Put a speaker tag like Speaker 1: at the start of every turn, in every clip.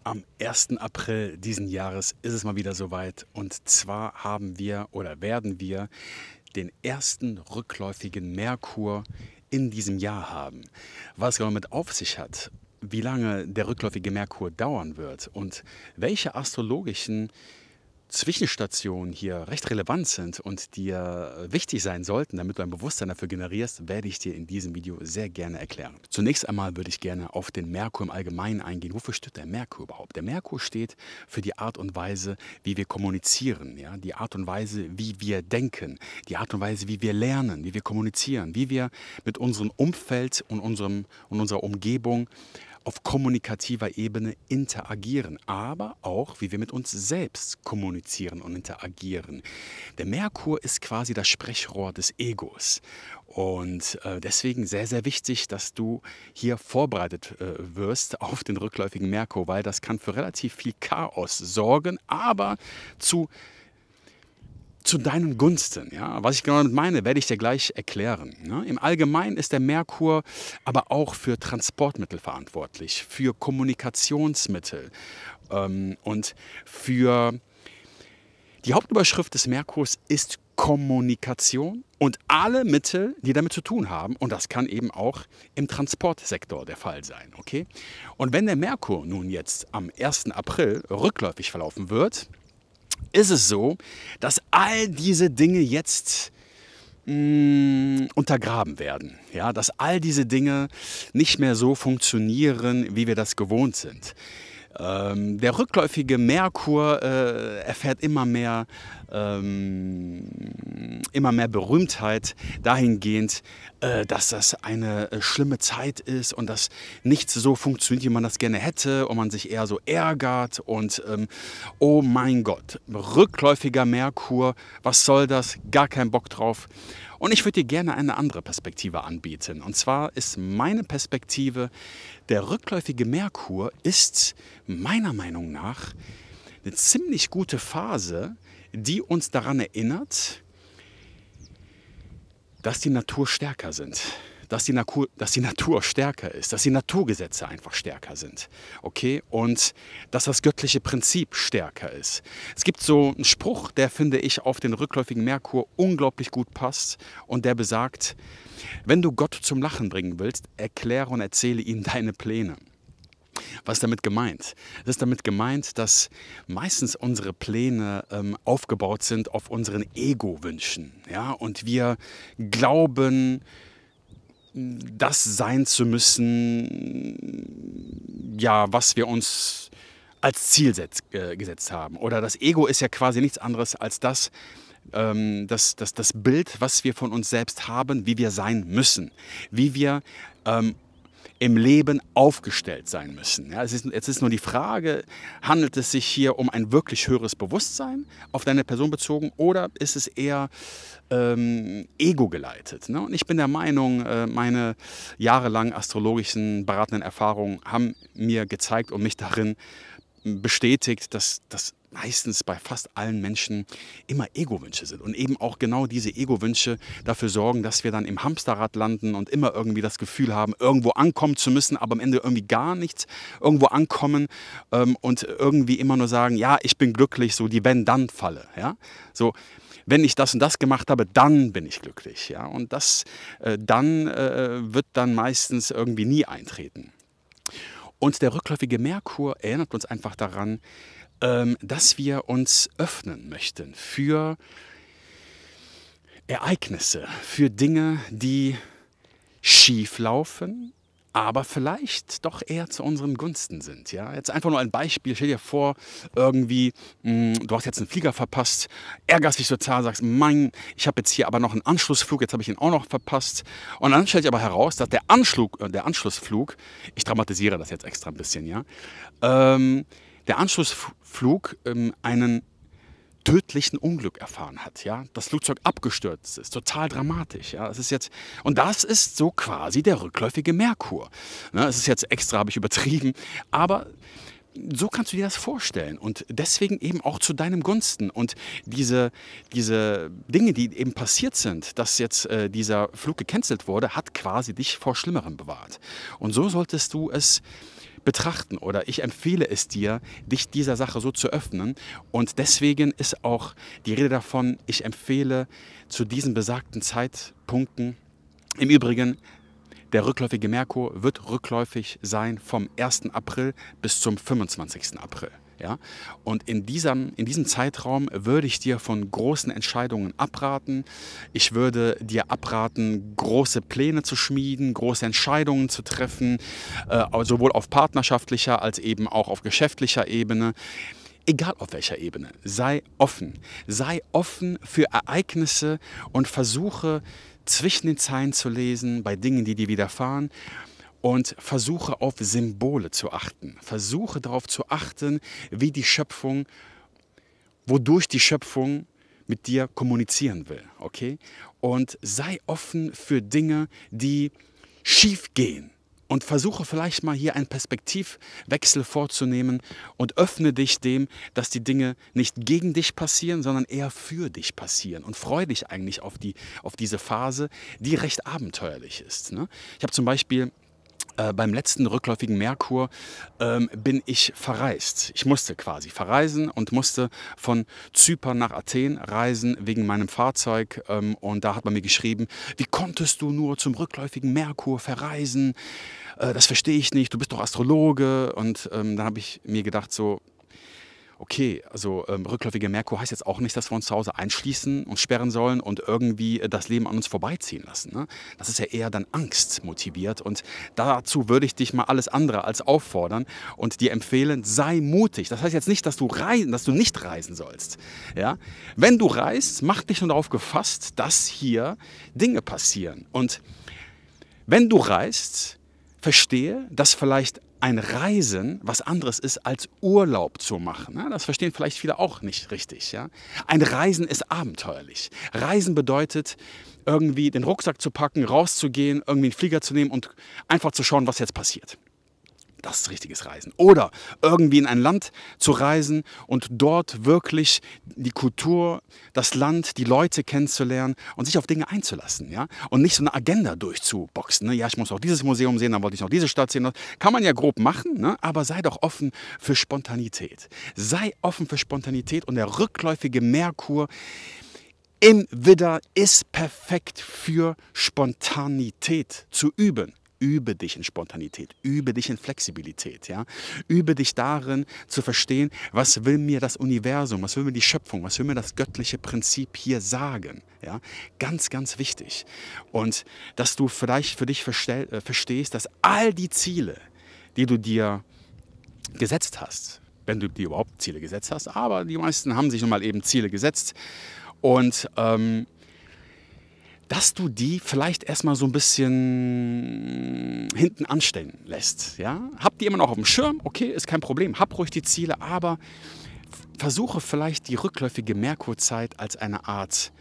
Speaker 1: Am 1. April diesen Jahres ist es mal wieder soweit. Und zwar haben wir oder werden wir den ersten rückläufigen Merkur in diesem Jahr haben. Was genau mit auf sich hat, wie lange der rückläufige Merkur dauern wird und welche astrologischen Zwischenstationen hier recht relevant sind und dir wichtig sein sollten, damit du ein Bewusstsein dafür generierst, werde ich dir in diesem Video sehr gerne erklären. Zunächst einmal würde ich gerne auf den Merkur im Allgemeinen eingehen. Wofür steht der Merkur überhaupt? Der Merkur steht für die Art und Weise, wie wir kommunizieren, ja? Die Art und Weise, wie wir denken, die Art und Weise, wie wir lernen, wie wir kommunizieren, wie wir mit unserem Umfeld und unserer Umgebung auf kommunikativer Ebene interagieren, aber auch, wie wir mit uns selbst kommunizieren und interagieren. Der Merkur ist quasi das Sprechrohr des Egos. Und deswegen sehr, sehr wichtig, dass du hier vorbereitet wirst auf den rückläufigen Merkur, weil das kann für relativ viel Chaos sorgen, aber zu deinen Gunsten. Ja? Was ich genau damit meine, werde ich dir gleich erklären. Ne? Im Allgemeinen ist der Merkur aber auch für Transportmittel verantwortlich, für Kommunikationsmittel und für die Hauptüberschrift des Merkurs ist Kommunikation und alle Mittel, die damit zu tun haben. Und das kann eben auch im Transportsektor der Fall sein. Okay? Und wenn der Merkur nun jetzt am 1. April rückläufig verlaufen wird, ist es so, dass all diese Dinge jetzt untergraben werden. Ja? Dass all diese Dinge nicht mehr so funktionieren, wie wir das gewohnt sind. Der rückläufige Merkur erfährt immer mehr Berühmtheit dahingehend, dass das eine schlimme Zeit ist und dass nichts so funktioniert, wie man das gerne hätte und man sich eher so ärgert und oh mein Gott, rückläufiger Merkur, was soll das? Gar keinen Bock drauf. Und ich würde dir gerne eine andere Perspektive anbieten. Und zwar ist meine Perspektive, der rückläufige Merkur ist meiner Meinung nach eine ziemlich gute Phase, die uns daran erinnert, dass die Natur stärker sind. Dass die Natur stärker ist, dass die Naturgesetze einfach stärker sind. Okay? Und dass das göttliche Prinzip stärker ist. Es gibt so einen Spruch, der, finde ich, auf den rückläufigen Merkur unglaublich gut passt. Und der besagt, wenn du Gott zum Lachen bringen willst, erkläre und erzähle ihm deine Pläne. Was ist damit gemeint? Es ist damit gemeint, dass meistens unsere Pläne aufgebaut sind auf unseren Ego-Wünschen. Ja? Und wir glauben, das sein zu müssen, ja, was wir uns als Ziel gesetzt haben. Oder das Ego ist ja quasi nichts anderes als das Bild, was wir von uns selbst haben, wie wir sein müssen, wie wir im Leben aufgestellt sein müssen. Ja, jetzt ist nur die Frage, handelt es sich hier um ein wirklich höheres Bewusstsein auf deine Person bezogen oder ist es eher Ego geleitet? Ne? Und ich bin der Meinung, meine jahrelang astrologischen beratenden Erfahrungen haben mir gezeigt und mich darin bestätigt, dass das meistens bei fast allen Menschen immer Ego-Wünsche sind und eben auch genau diese Ego-Wünsche dafür sorgen, dass wir dann im Hamsterrad landen und immer irgendwie das Gefühl haben, irgendwo ankommen zu müssen, aber am Ende irgendwie gar nichts irgendwo ankommen und irgendwie immer nur sagen, ja, ich bin glücklich, so die Wenn-Dann-Falle. Ja? So, wenn ich das und das gemacht habe, dann bin ich glücklich. Ja? Und das wird dann meistens irgendwie nie eintreten. Und der rückläufige Merkur erinnert uns einfach daran, dass wir uns öffnen möchten für Ereignisse, für Dinge, die schief laufen, aber vielleicht doch eher zu unseren Gunsten sind. Ja? Jetzt einfach nur ein Beispiel. Stell dir vor, irgendwie, du hast jetzt einen Flieger verpasst, ärgerst dich total, sagst, Mann, ich habe jetzt hier aber noch einen Anschlussflug, jetzt habe ich ihn auch noch verpasst. Und dann stellt sich aber heraus, dass der Anschlussflug, ich dramatisiere das jetzt extra ein bisschen, ja, der Anschlussflug einen tödlichen Unglück erfahren hat, ja, das Flugzeug abgestürzt ist, total dramatisch, ja, und das ist so quasi der rückläufige Merkur, ne, es ist jetzt extra, habe ich übertrieben, aber so kannst du dir das vorstellen und deswegen eben auch zu deinem Gunsten und diese Dinge, die eben passiert sind, dass jetzt dieser Flug gecancelt wurde, hat quasi dich vor Schlimmerem bewahrt und so solltest du es betrachten oder ich empfehle es dir, dich dieser Sache so zu öffnen. Und deswegen ist auch die Rede davon, ich empfehle zu diesen besagten Zeitpunkten, im Übrigen, der rückläufige Merkur wird rückläufig sein vom 1. April bis zum 25. April. Ja? Und in diesem Zeitraum würde ich dir von großen Entscheidungen abraten. Ich würde dir abraten, große Pläne zu schmieden, große Entscheidungen zu treffen, sowohl auf partnerschaftlicher als eben auch auf geschäftlicher Ebene. Egal auf welcher Ebene, sei offen. Sei offen für Ereignisse und versuche zwischen den Zeilen zu lesen bei Dingen, die dir widerfahren. Und versuche auf Symbole zu achten. Versuche darauf zu achten, wie die Schöpfung, wodurch die Schöpfung mit dir kommunizieren will. Okay? Und sei offen für Dinge, die schief gehen. Und versuche vielleicht mal hier einen Perspektivwechsel vorzunehmen und öffne dich dem, dass die Dinge nicht gegen dich passieren, sondern eher für dich passieren. Und freue dich eigentlich auf diese Phase, die recht abenteuerlich ist. Ne? Ich habe zum Beispiel beim letzten rückläufigen Merkur bin ich verreist. Ich musste quasi verreisen und musste von Zypern nach Athen reisen wegen meinem Fahrzeug. Und da hat man mir geschrieben, wie konntest du nur zum rückläufigen Merkur verreisen? Das verstehe ich nicht, du bist doch Astrologe. Und dann habe ich mir gedacht so, okay, also rückläufiger Merkur heißt jetzt auch nicht, dass wir uns zu Hause einschließen und sperren sollen und irgendwie das Leben an uns vorbeiziehen lassen. Ne? Das ist ja eher dann Angst motiviert und dazu würde ich dich mal alles andere als auffordern und dir empfehlen, sei mutig. Das heißt jetzt nicht, dass du nicht reisen sollst. Ja? Wenn du reist, mach dich nur darauf gefasst, dass hier Dinge passieren. Und wenn du reist, verstehe, dass vielleicht ein Reisen was anderes ist, als Urlaub zu machen. Das verstehen vielleicht viele auch nicht richtig. Ja? Ein Reisen ist abenteuerlich. Reisen bedeutet, irgendwie den Rucksack zu packen, rauszugehen, irgendwie einen Flieger zu nehmen und einfach zu schauen, was jetzt passiert. Das ist richtiges Reisen. Oder irgendwie in ein Land zu reisen und dort wirklich die Kultur, das Land, die Leute kennenzulernen und sich auf Dinge einzulassen. Ja? Und nicht so eine Agenda durchzuboxen. Ne? Ja, ich muss auch dieses Museum sehen, dann wollte ich noch diese Stadt sehen. Kann man ja grob machen, ne? Aber sei doch offen für Spontanität. Sei offen für Spontanität und der rückläufige Merkur im Widder ist perfekt für Spontanität zu üben. Übe dich in Spontanität, übe dich in Flexibilität, ja? Übe dich darin zu verstehen, was will mir das Universum, was will mir die Schöpfung, was will mir das göttliche Prinzip hier sagen. Ja? Ganz, ganz wichtig. Und dass du vielleicht für dich verstehst, dass all die Ziele, die du dir gesetzt hast, wenn du dir überhaupt Ziele gesetzt hast, aber die meisten haben sich nun mal eben Ziele gesetzt und dass du die vielleicht erstmal so ein bisschen hinten anstellen lässt. Ja? Hab die immer noch auf dem Schirm, okay, ist kein Problem, hab ruhig die Ziele, aber versuche vielleicht die rückläufige Merkurzeit als eine Art,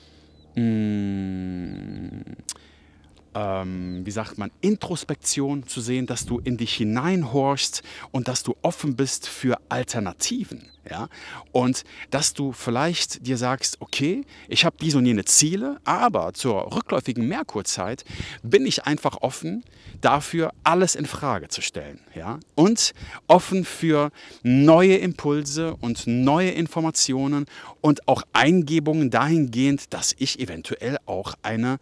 Speaker 1: wie sagt man, Introspektion zu sehen, dass du in dich hineinhorchst und dass du offen bist für Alternativen. Ja? Und dass du vielleicht dir sagst, okay, ich habe diese und jene Ziele, aber zur rückläufigen Merkurzeit bin ich einfach offen dafür, alles in Frage zu stellen. Ja? Und offen für neue Impulse und neue Informationen und auch Eingebungen dahingehend, dass ich eventuell auch eine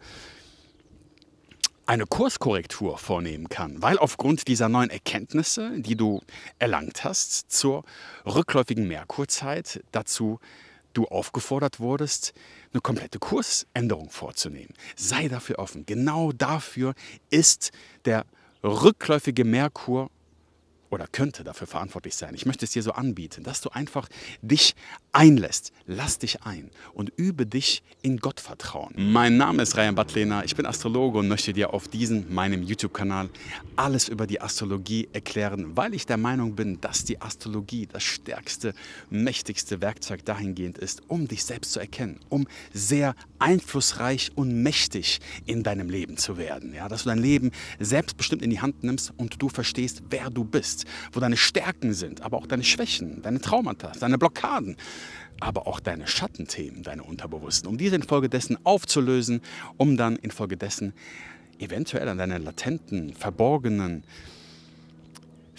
Speaker 1: Kurskorrektur vornehmen kann, weil aufgrund dieser neuen Erkenntnisse, die du erlangt hast zur rückläufigen Merkurzeit, dazu du aufgefordert wurdest, eine komplette Kursänderung vorzunehmen. Sei dafür offen. Genau dafür ist der rückläufige Merkur oder könnte dafür verantwortlich sein. Ich möchte es dir so anbieten, dass du einfach dich einlässt. Lass dich ein und übe dich in Gottvertrauen. Mein Name ist Rayan Batlehner, ich bin Astrologe und möchte dir auf meinem YouTube-Kanal alles über die Astrologie erklären, weil ich der Meinung bin, dass die Astrologie das stärkste, mächtigste Werkzeug dahingehend ist, um dich selbst zu erkennen, um sehr einflussreich und mächtig in deinem Leben zu werden. Ja, dass du dein Leben selbstbestimmt in die Hand nimmst und du verstehst, wer du bist, wo deine Stärken sind, aber auch deine Schwächen, deine Traumata, deine Blockaden, aber auch deine Schattenthemen, deine Unterbewussten, um diese infolgedessen aufzulösen, um dann infolgedessen eventuell an deine latenten, verborgenen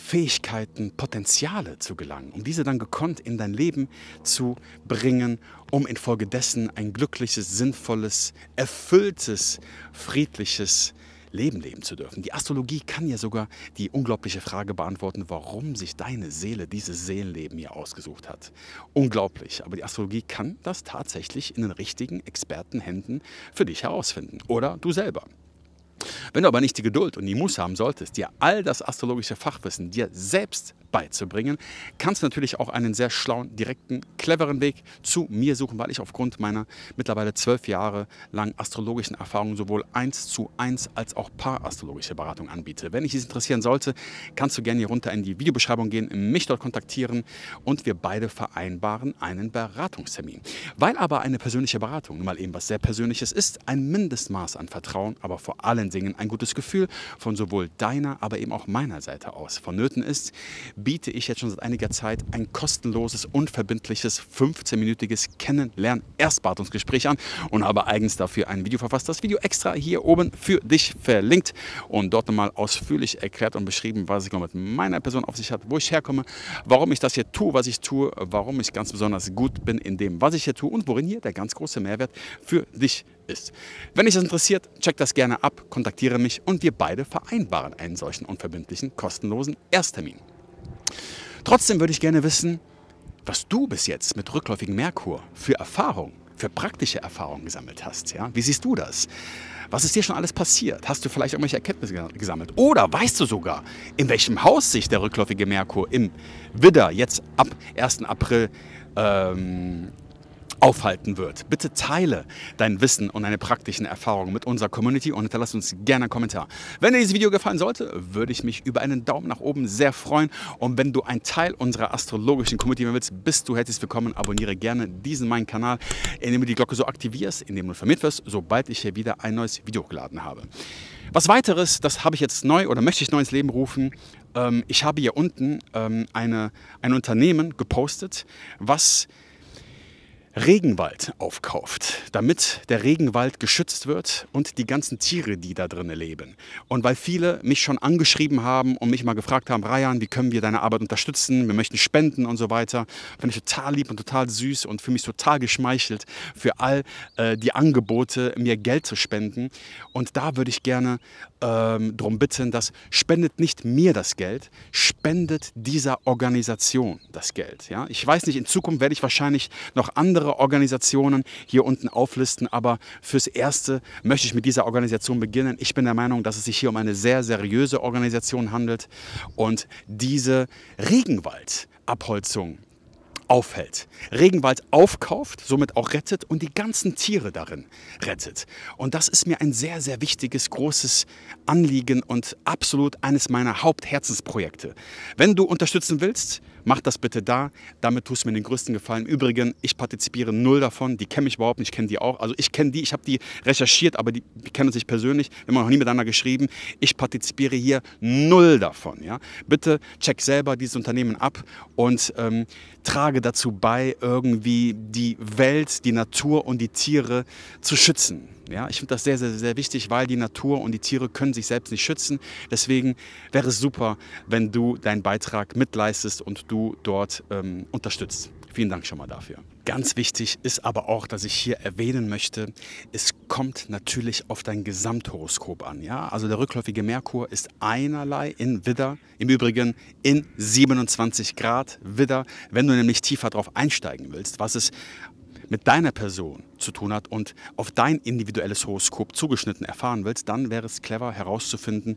Speaker 1: Fähigkeiten, Potenziale zu gelangen, um diese dann gekonnt in dein Leben zu bringen, um infolgedessen ein glückliches, sinnvolles, erfülltes, friedliches Leben leben zu dürfen. Die Astrologie kann ja sogar die unglaubliche Frage beantworten, warum sich deine Seele dieses Seelenleben hier ausgesucht hat. Unglaublich, aber die Astrologie kann das tatsächlich in den richtigen Expertenhänden für dich herausfinden. Oder du selber. Wenn du aber nicht die Geduld und die Muße haben solltest, dir all das astrologische Fachwissen dir selbst beizubringen, kannst du natürlich auch einen sehr schlauen, direkten, cleveren Weg zu mir suchen, weil ich aufgrund meiner mittlerweile 12 Jahre lang astrologischen Erfahrung sowohl 1:1 als auch paarastrologische Beratung anbiete. Wenn dich dies interessieren sollte, kannst du gerne hier runter in die Videobeschreibung gehen, mich dort kontaktieren und wir beide vereinbaren einen Beratungstermin. Weil aber eine persönliche Beratung nun mal eben was sehr Persönliches ist, ein Mindestmaß an Vertrauen, aber vor allen Dingen ein gutes Gefühl von sowohl deiner, aber eben auch meiner Seite aus vonnöten ist, biete ich jetzt schon seit einiger Zeit ein kostenloses, unverbindliches, 15-minütiges Kennenlernen-Erstberatungsgespräch an und habe eigens dafür ein Video verfasst. Das Video extra hier oben für dich verlinkt und dort nochmal ausführlich erklärt und beschrieben, was es mit meiner Person auf sich hat, wo ich herkomme, warum ich das hier tue, was ich tue, warum ich ganz besonders gut bin in dem, was ich hier tue und worin hier der ganz große Mehrwert für dich ist. Wenn dich das interessiert, check das gerne ab, kontaktiere mich und wir beide vereinbaren einen solchen unverbindlichen, kostenlosen Ersttermin. Trotzdem würde ich gerne wissen, was du bis jetzt mit rückläufigem Merkur für Erfahrungen, für praktische Erfahrungen gesammelt hast. Ja? Wie siehst du das? Was ist dir schon alles passiert? Hast du vielleicht irgendwelche Erkenntnisse gesammelt? Oder weißt du sogar, in welchem Haus sich der rückläufige Merkur im Widder jetzt ab 1. April aufhalten wird? Bitte teile dein Wissen und deine praktischen Erfahrungen mit unserer Community und hinterlasse uns gerne einen Kommentar. Wenn dir dieses Video gefallen sollte, würde ich mich über einen Daumen nach oben sehr freuen. Und wenn du ein Teil unserer astrologischen Community willst, bist du herzlich willkommen. Abonniere gerne meinen Kanal, indem du die Glocke so aktivierst, indem du informiert wirst, sobald ich hier wieder ein neues Video hochgeladen habe. Was weiteres, das habe ich jetzt neu oder möchte ich neu ins Leben rufen. Ich habe hier unten ein Unternehmen gepostet, was Regenwald aufkauft, damit der Regenwald geschützt wird und die ganzen Tiere, die da drinnen leben. Und weil viele mich schon angeschrieben haben und mich mal gefragt haben, Rayan, wie können wir deine Arbeit unterstützen, wir möchten spenden und so weiter, finde ich total lieb und total süß und fühle mich total geschmeichelt für all die Angebote, mir Geld zu spenden. Und da würde ich gerne darum bitten, dass spendet nicht mir das Geld, spendet dieser Organisation das Geld. Ja? Ich weiß nicht, in Zukunft werde ich wahrscheinlich noch andere Organisationen hier unten auflisten, aber fürs Erste möchte ich mit dieser Organisation beginnen. Ich bin der Meinung, dass es sich hier um eine sehr seriöse Organisation handelt und diese Regenwaldabholzung aufhält, Regenwald aufkauft, somit auch rettet und die ganzen Tiere darin rettet. Und das ist mir ein sehr, sehr wichtiges, großes Anliegen und absolut eines meiner Hauptherzensprojekte. Wenn du unterstützen willst, mach das bitte da. Damit tust du mir den größten Gefallen. Im Übrigen, ich partizipiere null davon. Die kennen mich überhaupt nicht, ich kenne die auch. Also ich kenne die, ich habe die recherchiert, aber die kennen uns nicht persönlich. Wir haben noch nie miteinander geschrieben. Ich partizipiere hier null davon. Ja? Bitte check selber dieses Unternehmen ab und trage dazu bei, irgendwie die Welt, die Natur und die Tiere zu schützen. Ja, ich finde das sehr, sehr, sehr wichtig, weil die Natur und die Tiere können sich selbst nicht schützen. Deswegen wäre es super, wenn du deinen Beitrag mitleistest und du dort unterstützt. Vielen Dank schon mal dafür. Ganz wichtig ist aber auch, dass ich hier erwähnen möchte, es kommt natürlich auf dein Gesamthoroskop an. Ja? Also der rückläufige Merkur ist einerlei in Widder, im Übrigen in 27 Grad Widder. Wenn du nämlich tiefer darauf einsteigen willst, was es mit deiner Person zu tun hat und auf dein individuelles Horoskop zugeschnitten erfahren willst, dann wäre es clever herauszufinden,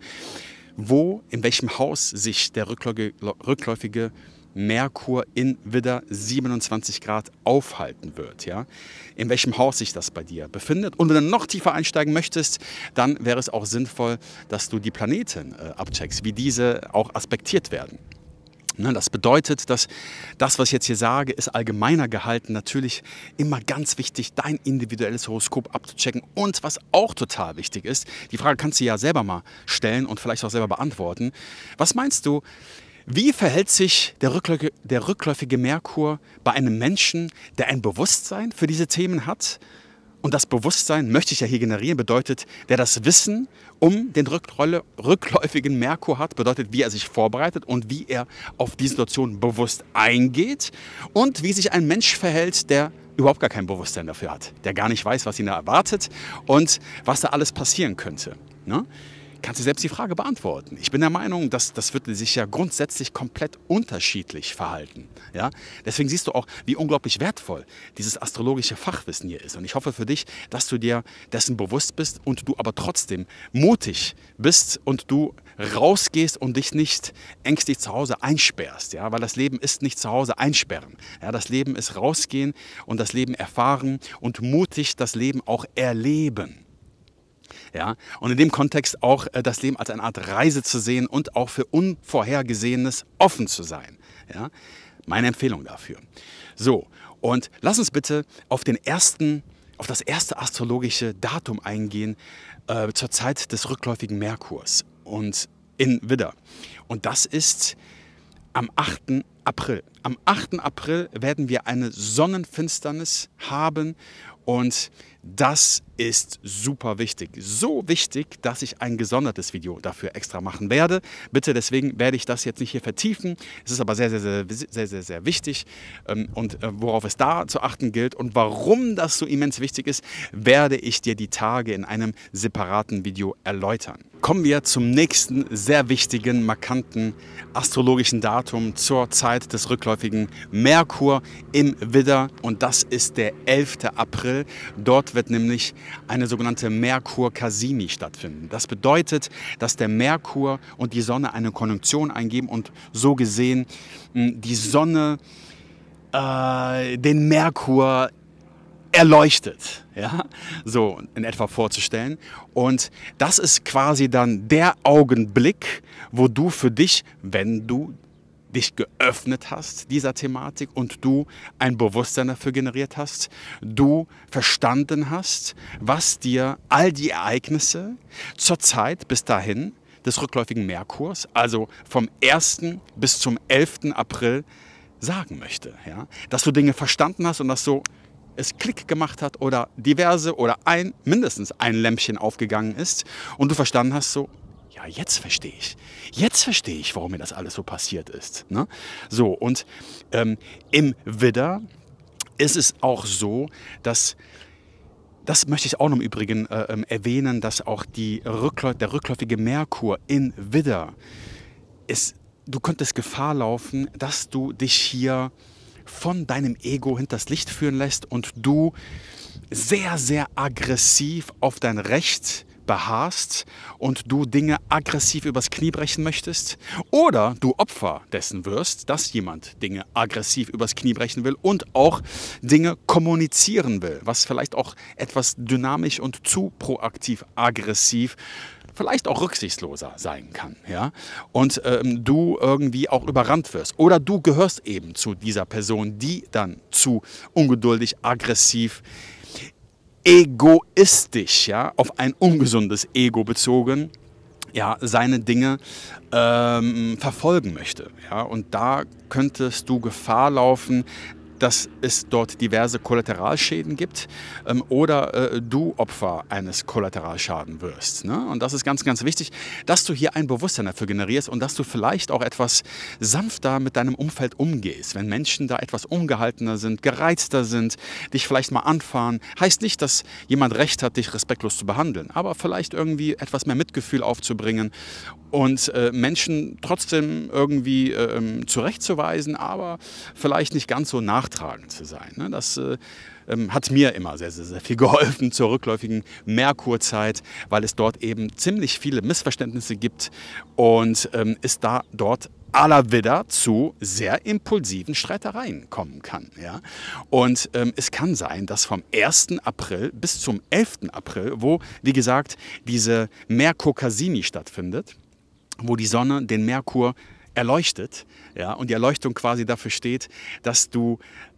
Speaker 1: in welchem Haus sich der rückläufige Merkur in Widder 27 Grad aufhalten wird. Ja? In welchem Haus sich das bei dir befindet. Und wenn du noch tiefer einsteigen möchtest, dann wäre es auch sinnvoll, dass du die Planeten abcheckst, wie diese auch aspektiert werden. Das bedeutet, dass das, was ich jetzt hier sage, ist allgemeiner gehalten. Natürlich immer ganz wichtig, dein individuelles Horoskop abzuchecken. Und was auch total wichtig ist, die Frage kannst du ja selber mal stellen und vielleicht auch selber beantworten. Was meinst du, wie verhält sich der rückläufige Merkur bei einem Menschen, der ein Bewusstsein für diese Themen hat Und das Bewusstsein möchte ich ja hier generieren, bedeutet, wer das Wissen um den rückläufigen Merkur hat, bedeutet, wie er sich vorbereitet und wie er auf die Situation bewusst eingeht und wie sich ein Mensch verhält, der überhaupt gar kein Bewusstsein dafür hat, der gar nicht weiß, was ihn da erwartet und was da alles passieren könnte. Ne? Kannst du selbst die Frage beantworten. Ich bin der Meinung, dass das wird sich ja grundsätzlich komplett unterschiedlich verhalten. Ja? Deswegen siehst du auch, wie unglaublich wertvoll dieses astrologische Fachwissen hier ist. Und ich hoffe für dich, dass du dir dessen bewusst bist und du aber trotzdem mutig bist und du rausgehst und dich nicht ängstlich zu Hause einsperrst. Ja? Weil das Leben ist nicht zu Hause einsperren. Ja? Das Leben ist rausgehen und das Leben erfahren und mutig das Leben auch erleben. Ja, und in dem Kontext auch das Leben als eine Art Reise zu sehen und auch für Unvorhergesehenes offen zu sein. Ja, meine Empfehlung dafür. So, und lass uns bitte auf das erste astrologische Datum eingehen zur Zeit des rückläufigen Merkurs und in Widder. Und das ist am 8. April. Am 8. April werden wir eine Sonnenfinsternis haben und das ist super wichtig. So wichtig, dass ich ein gesondertes Video dafür extra machen werde. Bitte, deswegen werde ich das jetzt nicht hier vertiefen. Es ist aber sehr, sehr, sehr, sehr, sehr, sehr wichtig. Und worauf es da zu achten gilt und warum das so immens wichtig ist, werde ich dir die Tage in einem separaten Video erläutern. Kommen wir zum nächsten sehr wichtigen, markanten astrologischen Datum zur Zeit des rückläufigen Merkur im Widder. Und das ist der 11. April. Dort wird nämlich eine sogenannte Merkur-Cassini stattfinden. Das bedeutet, dass der Merkur und die Sonne eine Konjunktion eingeben und so gesehen die Sonne den Merkur erleuchtet, ja, so in etwa vorzustellen. Und das ist quasi dann der Augenblick, wo du für dich, wenn du dich geöffnet hast dieser Thematik und du ein Bewusstsein dafür generiert hast, du verstanden hast, was dir all die Ereignisse zur Zeit bis dahin des rückläufigen Merkurs, also vom 1. bis zum 11. April sagen möchte. Ja? Dass du Dinge verstanden hast und dass so es Klick gemacht hat oder diverse oder mindestens ein Lämpchen aufgegangen ist und du verstanden hast so, ja, jetzt verstehe ich. Jetzt verstehe ich, warum mir das alles so passiert ist. Ne? So, und im Widder ist es auch so, dass, das möchte ich auch noch im Übrigen erwähnen, dass auch der rückläufige Merkur in Widder ist, du könntest Gefahr laufen, dass du dich hier von deinem Ego hinters Licht führen lässt und du sehr, sehr aggressiv auf dein Recht beharrst und du Dinge aggressiv übers Knie brechen möchtest oder du Opfer dessen wirst, dass jemand Dinge aggressiv übers Knie brechen will und auch Dinge kommunizieren will, was vielleicht auch etwas dynamisch und zu proaktiv aggressiv, vielleicht auch rücksichtsloser sein kann, ja, und du irgendwie auch überrannt wirst oder du gehörst eben zu dieser Person, die dann zu ungeduldig, aggressiv, egoistisch, ja, auf ein ungesundes Ego bezogen, ja, seine Dinge verfolgen möchte. Ja, und da könntest du Gefahr laufen, dass es dort diverse Kollateralschäden gibt oder du Opfer eines Kollateralschaden wirst. Ne? Und das ist ganz, ganz wichtig, dass du hier ein Bewusstsein dafür generierst und dass du vielleicht auch etwas sanfter mit deinem Umfeld umgehst. Wenn Menschen da etwas ungehaltener sind, gereizter sind, dich vielleicht mal anfahren, heißt nicht, dass jemand Recht hat, dich respektlos zu behandeln, aber vielleicht irgendwie etwas mehr Mitgefühl aufzubringen und Menschen trotzdem irgendwie zurechtzuweisen, aber vielleicht nicht ganz so nachtragend zu sein. Ne? Das hat mir immer sehr, sehr, sehr viel geholfen zur rückläufigen Merkurzeit, weil es dort eben ziemlich viele Missverständnisse gibt und es dort à la Widder zu sehr impulsiven Streitereien kommen kann. Ja? Und es kann sein, dass vom 1. April bis zum 11. April, wo, wie gesagt, diese Merkur-Cassini stattfindet, wo die Sonne den Merkur erleuchtet, ja, und die Erleuchtung quasi dafür steht, dass du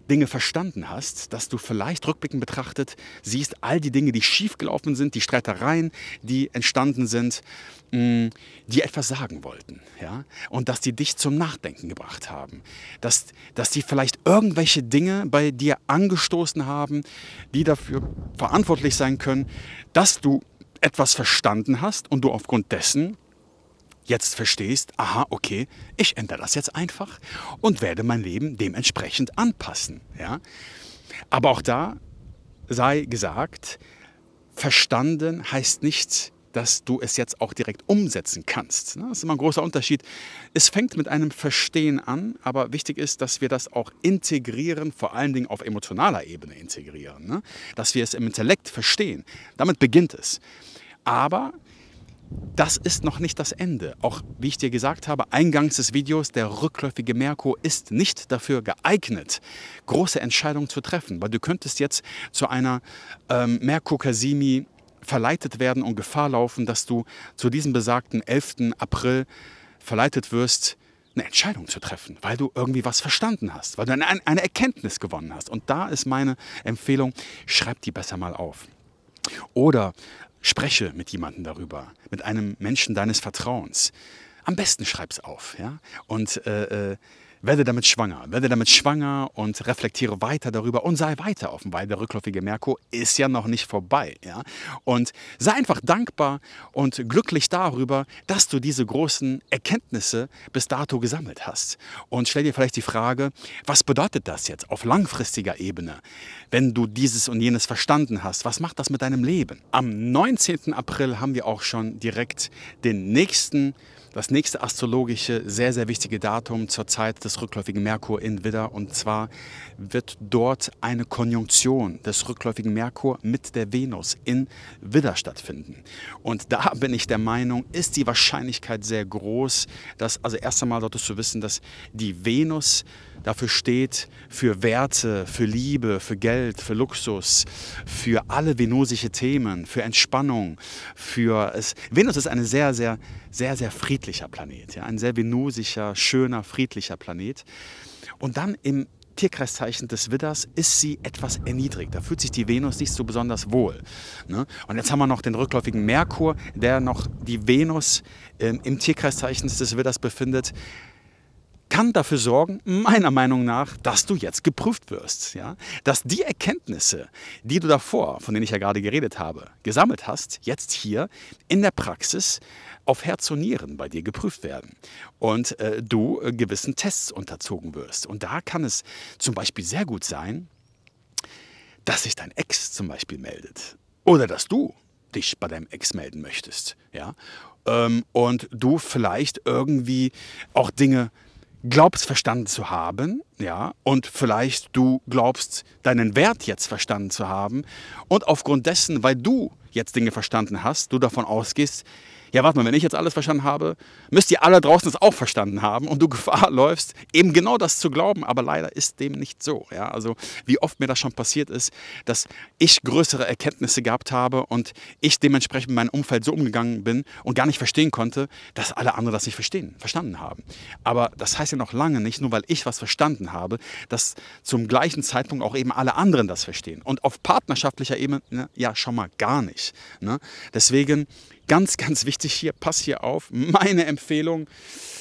Speaker 1: Dinge verstanden hast, dass du vielleicht rückblickend betrachtet siehst, all die Dinge, die schiefgelaufen sind, die Streitereien, die entstanden sind, die etwas sagen wollten. Ja? Und dass die dich zum Nachdenken gebracht haben. Dass die vielleicht irgendwelche Dinge bei dir angestoßen haben, die dafür verantwortlich sein können, dass du etwas verstanden hast und du aufgrund dessen jetzt verstehst, aha, okay, ich ändere das jetzt einfach und werde mein Leben dementsprechend anpassen. Ja? Aber auch da sei gesagt, verstanden heißt nicht, dass du es jetzt auch direkt umsetzen kannst. Das ist immer ein großer Unterschied. Es fängt mit einem Verstehen an, aber wichtig ist, dass wir das auch integrieren, vor allen Dingen auf emotionaler Ebene integrieren. Dass wir es im Intellekt verstehen. Damit beginnt es. Aber das ist noch nicht das Ende. Auch wie ich dir gesagt habe, eingangs des Videos, der rückläufige Merkur ist nicht dafür geeignet, große Entscheidungen zu treffen. Weil du könntest jetzt zu einer Merkur-Kasimi verleitet werden und Gefahr laufen, dass du zu diesem besagten 11. April verleitet wirst, eine Entscheidung zu treffen, weil du irgendwie was verstanden hast, weil du eine Erkenntnis gewonnen hast. Und da ist meine Empfehlung, schreib die besser mal auf. Oder spreche mit jemandem darüber, mit einem Menschen deines Vertrauens. Am besten schreib's auf, ja? Und werde damit schwanger und reflektiere weiter darüber und sei weiter offen, weil der rückläufige Merkur ist ja noch nicht vorbei. Ja? Und sei einfach dankbar und glücklich darüber, dass du diese großen Erkenntnisse bis dato gesammelt hast. Und stell dir vielleicht die Frage, was bedeutet das jetzt auf langfristiger Ebene, wenn du dieses und jenes verstanden hast? Was macht das mit deinem Leben? Am 19. April haben wir auch schon direkt das nächste astrologische, sehr, sehr wichtige Datum zur Zeit des rückläufigen Merkur in Widder. Und zwar wird dort eine Konjunktion des rückläufigen Merkur mit der Venus in Widder stattfinden. Und da bin ich der Meinung, ist die Wahrscheinlichkeit sehr groß, dass, also erst einmal solltest du wissen, dass die Venus dafür steht, für Werte, für Liebe, für Geld, für Luxus, für alle venusische Themen, für Entspannung, Venus ist ein sehr, sehr, sehr, sehr friedlicher Planet, ja? Ein sehr venusischer, schöner, friedlicher Planet. Und dann im Tierkreiszeichen des Widders ist sie etwas erniedrigt. Da fühlt sich die Venus nicht so besonders wohl. Ne? Und jetzt haben wir noch den rückläufigen Merkur, der noch die Venus im Tierkreiszeichen des Widders befindet. Kann dafür sorgen, meiner Meinung nach, dass du jetzt geprüft wirst. Ja? Dass die Erkenntnisse, die du davor, von denen ich ja gerade geredet habe, gesammelt hast, jetzt hier in der Praxis auf Herz und Nieren bei dir geprüft werden. Und du gewissen Tests unterzogen wirst. Und da kann es zum Beispiel sehr gut sein, dass sich dein Ex zum Beispiel meldet. Oder dass du dich bei deinem Ex melden möchtest. Ja? Und du vielleicht irgendwie auch Dinge glaubst verstanden zu haben, ja, und vielleicht du glaubst, deinen Wert jetzt verstanden zu haben und aufgrund dessen, weil du jetzt Dinge verstanden hast, du davon ausgehst, ja, warte mal, wenn ich jetzt alles verstanden habe, müsst ihr alle draußen es auch verstanden haben und du Gefahr läufst, eben genau das zu glauben, aber leider ist dem nicht so. Ja? Also wie oft mir das schon passiert ist, dass ich größere Erkenntnisse gehabt habe und ich dementsprechend mit meinem Umfeld so umgegangen bin und gar nicht verstehen konnte, dass alle anderen das nicht verstanden haben. Aber das heißt ja noch lange nicht, nur weil ich was verstanden habe, dass zum gleichen Zeitpunkt auch eben alle anderen das verstehen. Und auf partnerschaftlicher Ebene, ja, schon mal gar nicht. Ne? Deswegen ganz, ganz wichtig hier, pass hier auf, meine Empfehlung,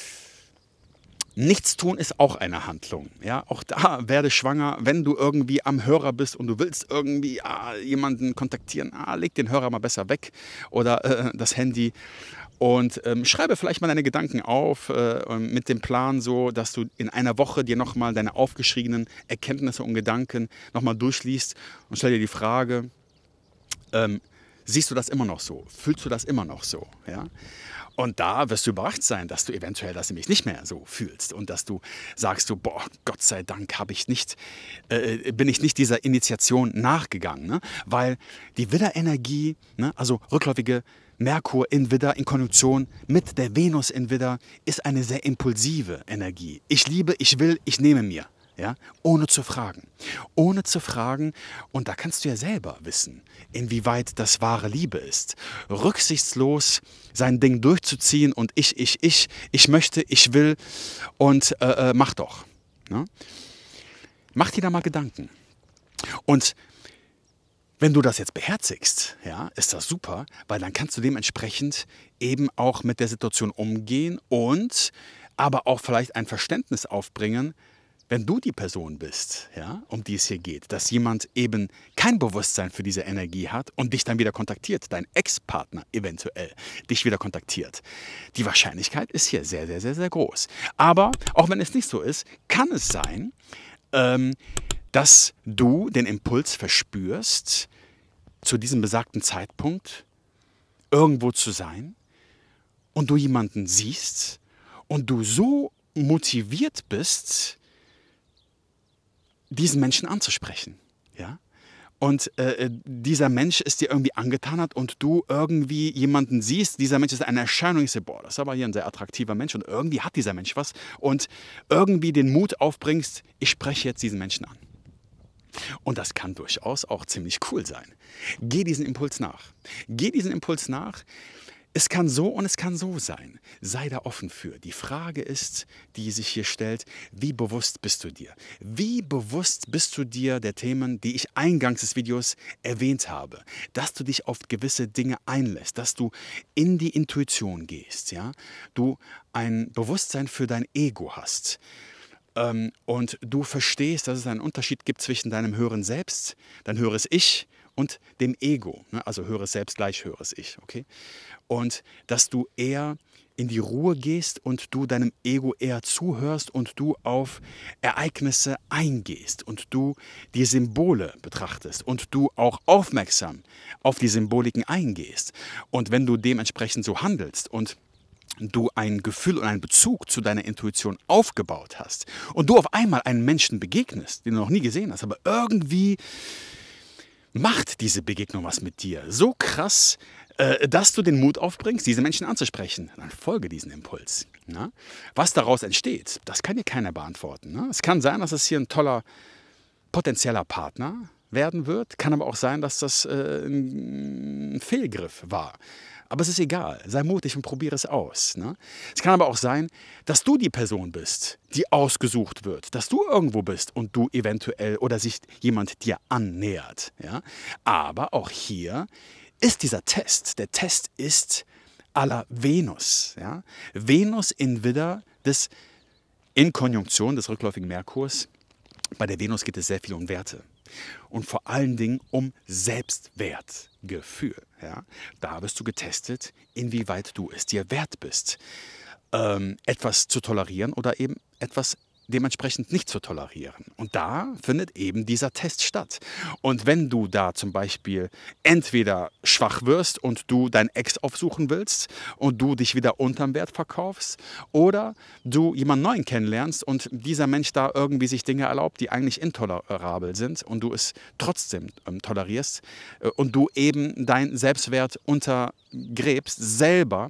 Speaker 1: nichts tun ist auch eine Handlung. Ja? Auch da werde schwanger, wenn du irgendwie am Hörer bist und du willst irgendwie jemanden kontaktieren, leg den Hörer mal besser weg oder das Handy und schreibe vielleicht mal deine Gedanken auf mit dem Plan so, dass du in einer Woche dir nochmal deine aufgeschriebenen Erkenntnisse und Gedanken nochmal durchliest und stell dir die Frage, siehst du das immer noch so? Fühlst du das immer noch so? Ja? Und da wirst du überrascht sein, dass du eventuell das nämlich nicht mehr so fühlst und dass du sagst, boah, Gott sei Dank bin ich nicht dieser Initiation nachgegangen. Ne? Weil die Widderenergie, ne, also rückläufige Merkur in Widder in Konjunktion mit der Venus in Widder, ist eine sehr impulsive Energie. Ich liebe, ich will, ich nehme mir. Ja, ohne zu fragen. Ohne zu fragen, und da kannst du ja selber wissen, inwieweit das wahre Liebe ist. Rücksichtslos sein Ding durchzuziehen und ich möchte, ich will und mach doch. Ne? Mach dir da mal Gedanken. Und wenn du das jetzt beherzigst, ja, ist das super, weil dann kannst du dementsprechend eben auch mit der Situation umgehen und aber auch vielleicht ein Verständnis aufbringen, wenn du die Person bist, ja, um die es hier geht, dass jemand eben kein Bewusstsein für diese Energie hat und dich dann wieder kontaktiert, dein Ex-Partner eventuell dich wieder kontaktiert. Die Wahrscheinlichkeit ist hier sehr, sehr, sehr, sehr groß. Aber auch wenn es nicht so ist, kann es sein, dass du den Impuls verspürst, zu diesem besagten Zeitpunkt irgendwo zu sein und du jemanden siehst und du so motiviert bist, diesen Menschen anzusprechen. Ja? Und dieser Mensch es dir irgendwie angetan hat und du irgendwie jemanden siehst, dieser Mensch ist eine Erscheinung, ich sage, boah, das ist aber hier ein sehr attraktiver Mensch und irgendwie hat dieser Mensch was und irgendwie den Mut aufbringst, ich spreche jetzt diesen Menschen an. Und das kann durchaus auch ziemlich cool sein. Geh diesen Impuls nach. Geh diesen Impuls nach. Es kann so und es kann so sein. Sei da offen für. Die Frage ist, die sich hier stellt, wie bewusst bist du dir? Wie bewusst bist du dir der Themen, die ich eingangs des Videos erwähnt habe? Dass du dich auf gewisse Dinge einlässt, dass du in die Intuition gehst, ja? Du ein Bewusstsein für dein Ego hast. Und du verstehst, dass es einen Unterschied gibt zwischen deinem höheren Selbst, dein höheres Ich und dem Ego. Ne? Also höheres Selbst gleich höheres Ich. Okay? Und dass du eher in die Ruhe gehst und du deinem Ego eher zuhörst und du auf Ereignisse eingehst und du die Symbole betrachtest und du auch aufmerksam auf die Symboliken eingehst. Und wenn du dementsprechend so handelst und du ein Gefühl und einen Bezug zu deiner Intuition aufgebaut hast und du auf einmal einen Menschen begegnest, den du noch nie gesehen hast, aber irgendwie macht diese Begegnung was mit dir. So krass, dass du den Mut aufbringst, diese Menschen anzusprechen. Dann folge diesen Impuls. Na? Was daraus entsteht, das kann dir keiner beantworten. Ne? Es kann sein, dass es hier ein toller potenzieller Partner werden wird. Kann aber auch sein, dass das ein Fehlgriff war. Aber es ist egal. Sei mutig und probiere es aus. Ne? Es kann aber auch sein, dass du die Person bist, die ausgesucht wird. Dass du irgendwo bist und du eventuell oder sich jemand dir annähert. Ja? Aber auch hier ist dieser Test. Der Test ist à la Venus. Ja? Venus in Widder in Konjunktion des rückläufigen Merkurs. Bei der Venus geht es sehr viel um Werte. Und vor allen Dingen um Selbstwertgefühl. Ja? Da wirst du getestet, inwieweit du es dir wert bist, etwas zu tolerieren oder eben etwas dementsprechend nicht zu tolerieren. Und da findet eben dieser Test statt. Und wenn du da zum Beispiel entweder schwach wirst und du dein Ex aufsuchen willst und du dich wieder unterm Wert verkaufst oder du jemanden Neuen kennenlernst und dieser Mensch da irgendwie sich Dinge erlaubt, die eigentlich intolerabel sind und du es trotzdem tolerierst und du eben deinen Selbstwert untergräbst selber,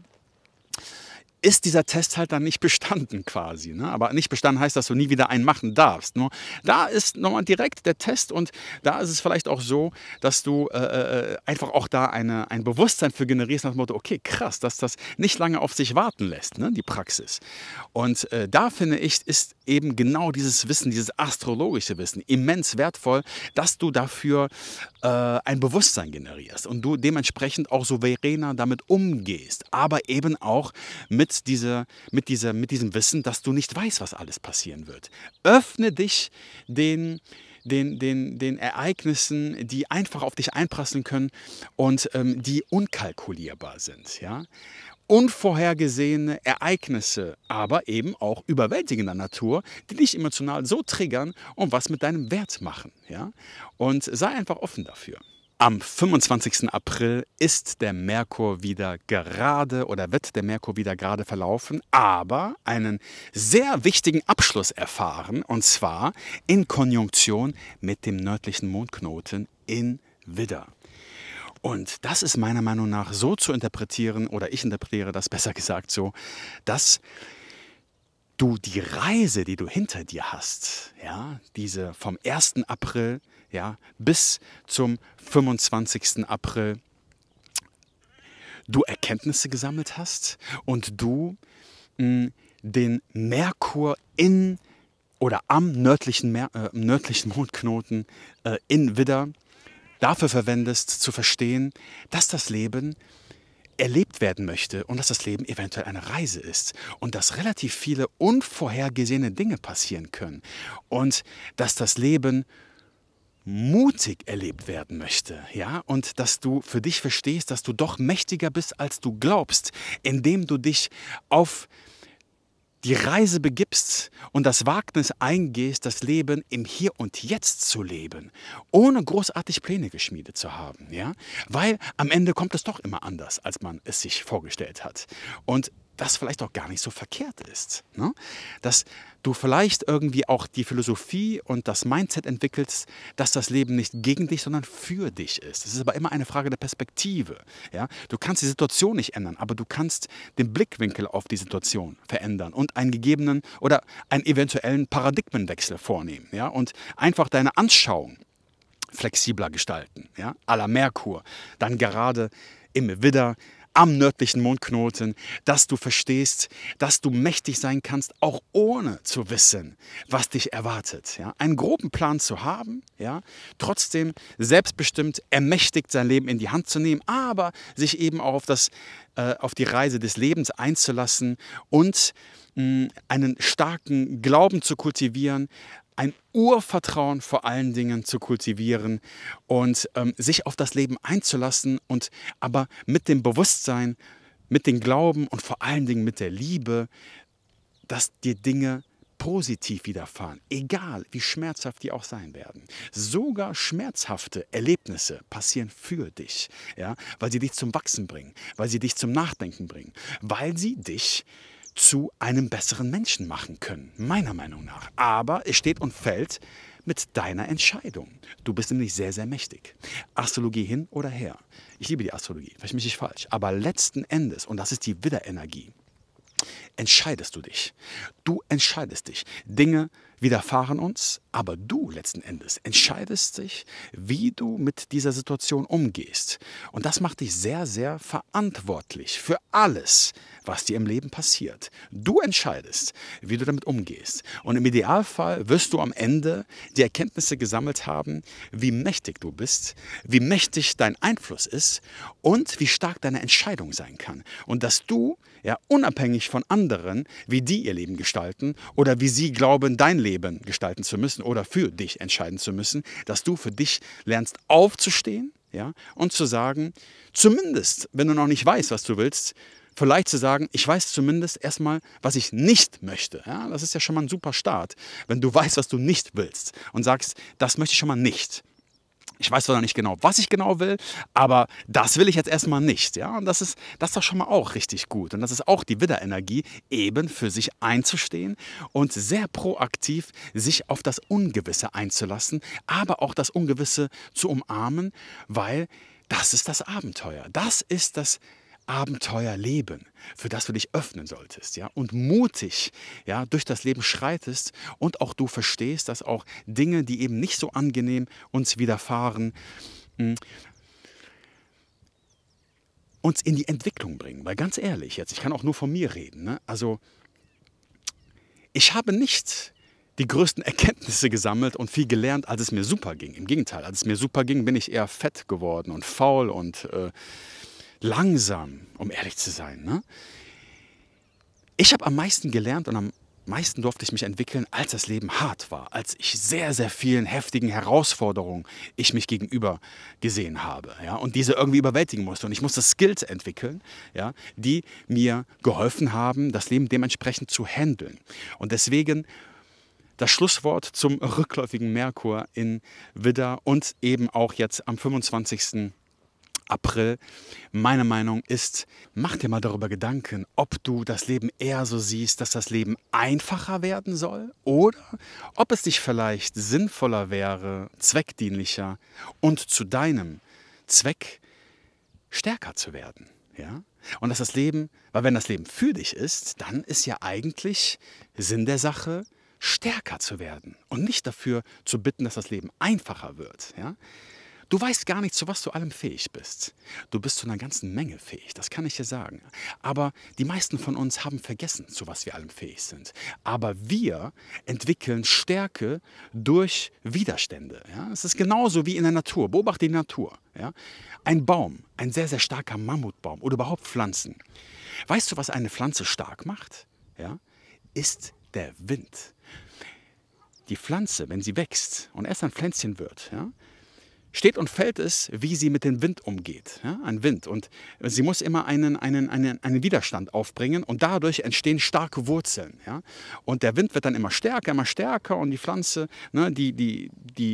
Speaker 1: ist dieser Test halt dann nicht bestanden quasi. Ne? Aber nicht bestanden heißt, dass du nie wieder einen machen darfst. Nur da ist nochmal direkt der Test und da ist es vielleicht auch so, dass du einfach auch da ein Bewusstsein für generierst nach dem Motto, okay, krass, dass das nicht lange auf sich warten lässt, ne? Die Praxis. Und da finde ich, ist eben genau dieses Wissen, dieses astrologische Wissen immens wertvoll, dass du dafür ein Bewusstsein generierst und du dementsprechend auch souveräner damit umgehst, aber eben auch mit diesem Wissen, dass du nicht weißt, was alles passieren wird. Öffne dich den Ereignissen, die einfach auf dich einprasseln können und die unkalkulierbar sind. Ja? Unvorhergesehene Ereignisse, aber eben auch überwältigender Natur, die dich emotional so triggern und was mit deinem Wert machen. Ja? Und sei einfach offen dafür. Am 25. April ist der Merkur wieder gerade oder wird der Merkur wieder gerade verlaufen, aber einen sehr wichtigen Abschluss erfahren, und zwar in Konjunktion mit dem nördlichen Mondknoten in Widder. Und das ist meiner Meinung nach so zu interpretieren, oder ich interpretiere das besser gesagt so, dass du die Reise, die du hinter dir hast, ja, diese vom 1. April bis zum 25. April, du Erkenntnisse gesammelt hast und du den Merkur in oder am nördlichen Mondknoten in Widder dafür verwendest, zu verstehen, dass das Leben erlebt werden möchte und dass das Leben eventuell eine Reise ist und dass relativ viele unvorhergesehene Dinge passieren können und dass das Leben mutig erlebt werden möchte, ja, und dass du für dich verstehst, dass du doch mächtiger bist, als du glaubst, indem du dich auf die Reise begibst und das Wagnis eingehst, das Leben im Hier und Jetzt zu leben, ohne großartig Pläne geschmiedet zu haben, ja? Weil am Ende kommt es doch immer anders, als man es sich vorgestellt hat. Und das vielleicht auch gar nicht so verkehrt ist. Ne? Dass du vielleicht irgendwie auch die Philosophie und das Mindset entwickelst, dass das Leben nicht gegen dich, sondern für dich ist. Es ist aber immer eine Frage der Perspektive. Ja? Du kannst die Situation nicht ändern, aber du kannst den Blickwinkel auf die Situation verändern und einen gegebenen oder einen eventuellen Paradigmenwechsel vornehmen. Ja? Und einfach deine Anschauung flexibler gestalten. Ja? À la Merkur. Dann gerade im Widder, am nördlichen Mondknoten, dass du verstehst, dass du mächtig sein kannst, auch ohne zu wissen, was dich erwartet. Ja? Einen groben Plan zu haben, ja? Trotzdem selbstbestimmt, ermächtigt sein Leben in die Hand zu nehmen, aber sich eben auch auf die Reise des Lebens einzulassen und einen starken Glauben zu kultivieren, ein Urvertrauen vor allen Dingen zu kultivieren und sich auf das Leben einzulassen und aber mit dem Bewusstsein, mit dem Glauben und vor allen Dingen mit der Liebe, dass dir Dinge positiv widerfahren, egal wie schmerzhaft die auch sein werden. Sogar schmerzhafte Erlebnisse passieren für dich, ja, weil sie dich zum Wachsen bringen, weil sie dich zum Nachdenken bringen, weil sie dich zu einem besseren Menschen machen können, meiner Meinung nach. Aber es steht und fällt mit deiner Entscheidung. Du bist nämlich sehr, sehr mächtig. Astrologie hin oder her. Ich liebe die Astrologie, verstehe mich nicht falsch. Aber letzten Endes, und das ist die Widderenergie, entscheidest du dich. Du entscheidest dich. Dinge widerfahren uns, aber du letzten Endes entscheidest dich, wie du mit dieser Situation umgehst. Und das macht dich sehr, sehr verantwortlich für alles, was dir im Leben passiert. Du entscheidest, wie du damit umgehst. Und im Idealfall wirst du am Ende die Erkenntnisse gesammelt haben, wie mächtig du bist, wie mächtig dein Einfluss ist und wie stark deine Entscheidung sein kann. Und dass du, ja, unabhängig von anderen, wie die ihr Leben gestalten oder wie sie glauben, dein Leben gestalten zu müssen oder für dich entscheiden zu müssen, dass du für dich lernst aufzustehen, ja, und zu sagen, zumindest, wenn du noch nicht weißt, was du willst, vielleicht zu sagen, ich weiß zumindest erstmal, was ich nicht möchte. Ja, das ist ja schon mal ein super Start, wenn du weißt, was du nicht willst und sagst, das möchte ich schon mal nicht. Ich weiß zwar noch nicht genau, was ich genau will, aber das will ich jetzt erstmal nicht. Ja? Und das ist doch schon mal auch richtig gut. Und das ist auch die Widderenergie, eben für sich einzustehen und sehr proaktiv sich auf das Ungewisse einzulassen, aber auch das Ungewisse zu umarmen, weil das ist das Abenteuer. Das ist das Abenteuerleben, für das du dich öffnen solltest, ja, und mutig, ja, durch das Leben schreitest und auch du verstehst, dass auch Dinge, die eben nicht so angenehm uns widerfahren, uns in die Entwicklung bringen. Weil ganz ehrlich, jetzt, ich kann auch nur von mir reden, ne? Also ich habe nicht die größten Erkenntnisse gesammelt und viel gelernt, als es mir super ging. Im Gegenteil, als es mir super ging, bin ich eher fett geworden und faul und langsam, um ehrlich zu sein. Ne? Ich habe am meisten gelernt und am meisten durfte ich mich entwickeln, als das Leben hart war, als ich sehr, sehr vielen heftigen Herausforderungen ich mich gegenüber gesehen habe, ja, und diese irgendwie überwältigen musste. Und ich musste Skills entwickeln, ja, die mir geholfen haben, das Leben dementsprechend zu handeln. Und deswegen das Schlusswort zum rückläufigen Merkur in Widder und eben auch jetzt am 25. April. Meine Meinung ist, mach dir mal darüber Gedanken, ob du das Leben eher so siehst, dass das Leben einfacher werden soll oder ob es dich vielleicht sinnvoller wäre, zweckdienlicher und zu deinem Zweck stärker zu werden. Ja? Und dass das Leben, weil wenn das Leben für dich ist, dann ist ja eigentlich Sinn der Sache, stärker zu werden und nicht dafür zu bitten, dass das Leben einfacher wird. Ja? Du weißt gar nicht, zu was du allem fähig bist. Du bist zu einer ganzen Menge fähig, das kann ich dir sagen. Aber die meisten von uns haben vergessen, zu was wir allem fähig sind. Aber wir entwickeln Stärke durch Widerstände. Ja? Es ist genauso wie in der Natur. Beobachte die Natur. Ja? Ein Baum, ein sehr, sehr starker Mammutbaum oder überhaupt Pflanzen. Weißt du, was eine Pflanze stark macht? Ja? Ist der Wind. Die Pflanze, wenn sie wächst und erst ein Pflänzchen wird, ja, steht und fällt es, wie sie mit dem Wind umgeht. Ja, ein Wind. Und sie muss immer einen Widerstand aufbringen und dadurch entstehen starke Wurzeln. Ja. Und der Wind wird dann immer stärker und die Pflanze, ne, die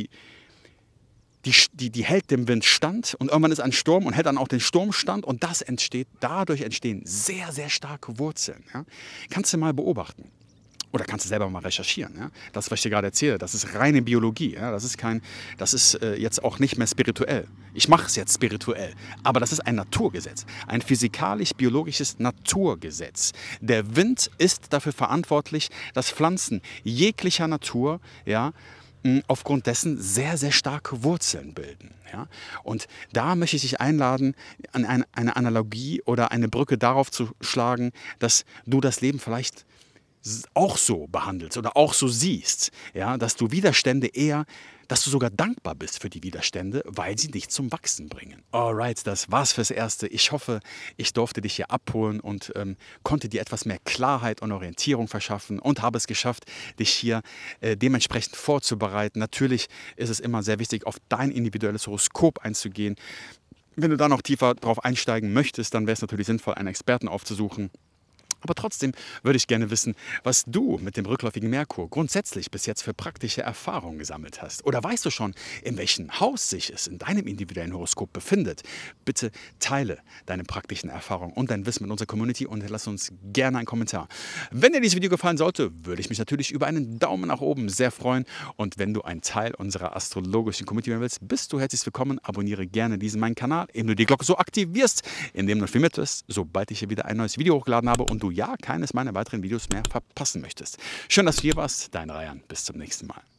Speaker 1: hält dem Wind stand und irgendwann ist ein Sturm und hält dann auch den Sturm stand und dadurch entstehen sehr, sehr starke Wurzeln. Ja. Kannst du mal beobachten. Oder kannst du selber mal recherchieren. Ja? Das, was ich dir gerade erzähle, das ist reine Biologie. Ja? Das ist jetzt auch nicht mehr spirituell. Ich mache es jetzt spirituell. Aber das ist ein Naturgesetz. Ein physikalisch-biologisches Naturgesetz. Der Wind ist dafür verantwortlich, dass Pflanzen jeglicher Natur, ja, aufgrund dessen sehr, sehr starke Wurzeln bilden. Ja? Und da möchte ich dich einladen, eine Analogie oder eine Brücke darauf zu schlagen, dass du das Leben vielleicht auch so behandelst oder auch so siehst, ja, dass du sogar dankbar bist für die Widerstände, weil sie dich zum Wachsen bringen. Alright, das war's fürs Erste. Ich hoffe, ich durfte dich hier abholen und konnte dir etwas mehr Klarheit und Orientierung verschaffen und habe es geschafft, dich hier dementsprechend vorzubereiten. Natürlich ist es immer sehr wichtig, auf dein individuelles Horoskop einzugehen. Wenn du da noch tiefer drauf einsteigen möchtest, dann wäre es natürlich sinnvoll, einen Experten aufzusuchen. Aber trotzdem würde ich gerne wissen, was du mit dem rückläufigen Merkur grundsätzlich bis jetzt für praktische Erfahrungen gesammelt hast. Oder weißt du schon, in welchem Haus sich es in deinem individuellen Horoskop befindet? Bitte teile deine praktischen Erfahrungen und dein Wissen mit unserer Community und lass uns gerne einen Kommentar. Wenn dir dieses Video gefallen sollte, würde ich mich natürlich über einen Daumen nach oben sehr freuen. Und wenn du ein Teil unserer astrologischen Community werden willst, bist du herzlich willkommen. Abonniere gerne meinen Kanal, indem du die Glocke so aktivierst, indem du informiert wirst, sobald ich hier wieder ein neues Video hochgeladen habe und du ja keines meiner weiteren Videos mehr verpassen möchtest. Schön, dass du hier warst. Dein Rayan. Bis zum nächsten Mal.